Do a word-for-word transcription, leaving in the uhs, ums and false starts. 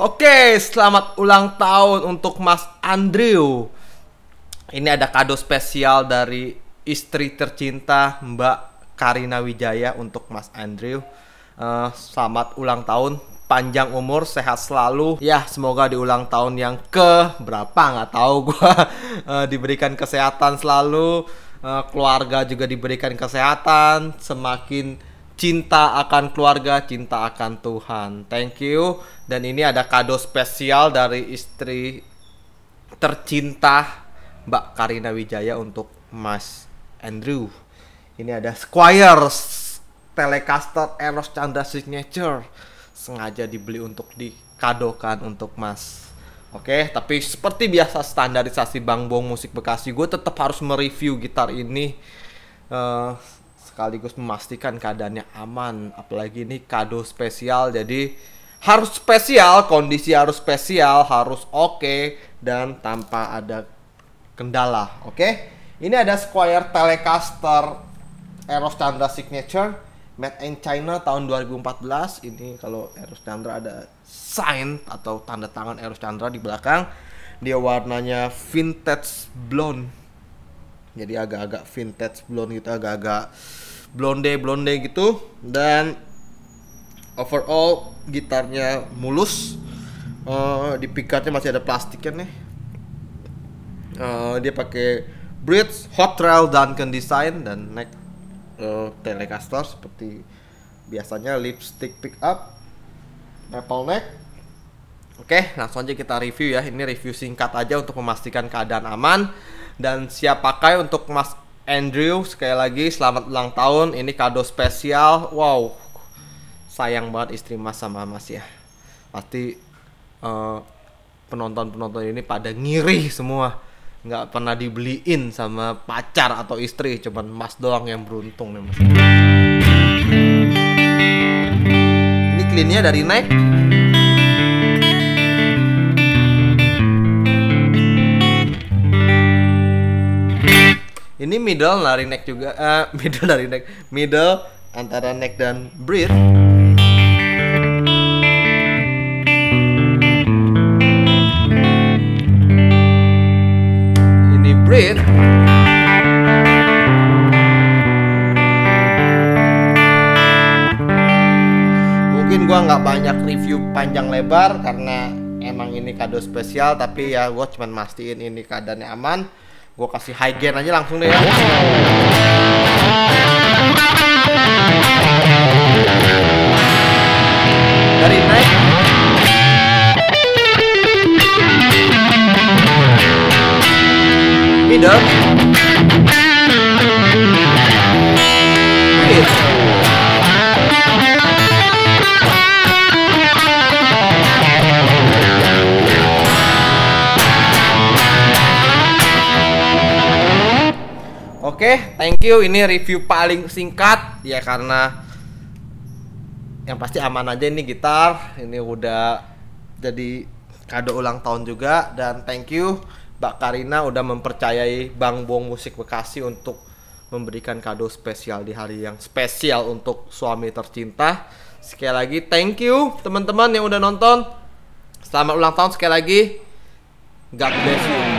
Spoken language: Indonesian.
Oke, selamat ulang tahun untuk Mas Andrew. Ini ada kado spesial dari istri tercinta Mbak Karina Wijaya untuk Mas Andrew. uh, Selamat ulang tahun, panjang umur, sehat selalu. Ya, semoga di ulang tahun yang ke berapa nggak tahu gua uh, diberikan kesehatan selalu, uh, keluarga juga diberikan kesehatan, semakin cinta akan keluarga, cinta akan Tuhan. Thank you. Dan ini ada kado spesial dari istri tercinta Mbak Karina Wijaya untuk Mas Andrew. Ini ada Squire Telecaster Eros Chandra Signature, sengaja dibeli untuk dikadokan untuk Mas. Oke, tapi seperti biasa standarisasi Bang Bong Musik Bekasi, gue tetap harus mereview gitar ini, uh, sekaligus memastikan keadaannya aman. Apalagi ini kado spesial, jadi harus spesial, kondisi harus spesial, harus oke, okay, dan tanpa ada kendala. Oke, okay? Ini ada Squire Telecaster Eros Chandra Signature, made in China tahun dua ribu empat belas. Ini kalau Eros Chandra ada sign atau tanda tangan Eros Chandra di belakang. Dia warnanya vintage blonde, jadi agak-agak vintage blonde gitu, agak-agak blonde blonde gitu. Dan overall gitarnya mulus, uh, di pickup-nya masih ada plastiknya nih. Uh, dia pakai bridge hot rail Duncan design dan neck uh, Telecaster seperti biasanya, lipstick pickup, maple neck. Oke, langsung aja kita review ya. Ini review singkat aja untuk memastikan keadaan aman dan siap pakai untuk Mas Andrew. Sekali lagi selamat ulang tahun, ini kado spesial. Wow, sayang banget istri Mas sama Mas ya. Pasti uh, penonton-penonton ini pada ngiri semua, nggak pernah dibeliin sama pacar atau istri, cuman Mas doang yang beruntung nih Mas. Ini cleannya dari Nike. Ini middle dari neck juga, uh, middle dari neck, middle antara neck dan bridge. Ini bridge. Mungkin gua nggak banyak review panjang lebar karena emang ini kado spesial, tapi ya gua cuman mastiin ini keadaannya aman. Gue kasih high gain aja langsung deh ya. Dari naik middle mid. Oke, okay, thank you. Ini review paling singkat ya, karena yang pasti aman aja ini gitar. Ini udah jadi kado ulang tahun juga. Dan thank you Mbak Karina udah mempercayai Bang Bong Musik Bekasi untuk memberikan kado spesial di hari yang spesial untuk suami tercinta. Sekali lagi thank you teman-teman yang udah nonton. Selamat ulang tahun sekali lagi. God bless you.